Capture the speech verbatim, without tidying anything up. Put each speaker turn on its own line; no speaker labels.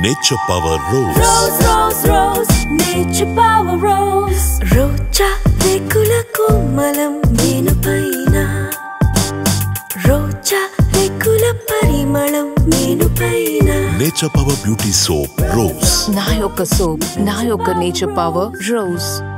Nature Power Rose.
Rose, rose, rose, Nature Power Rose. Rocha rekula komalam menu paina. Rocha rekula parimalam menu paina.
Nature Power Beauty Soap Rose.
Na yoka soap, na yoka Nature Power Rose.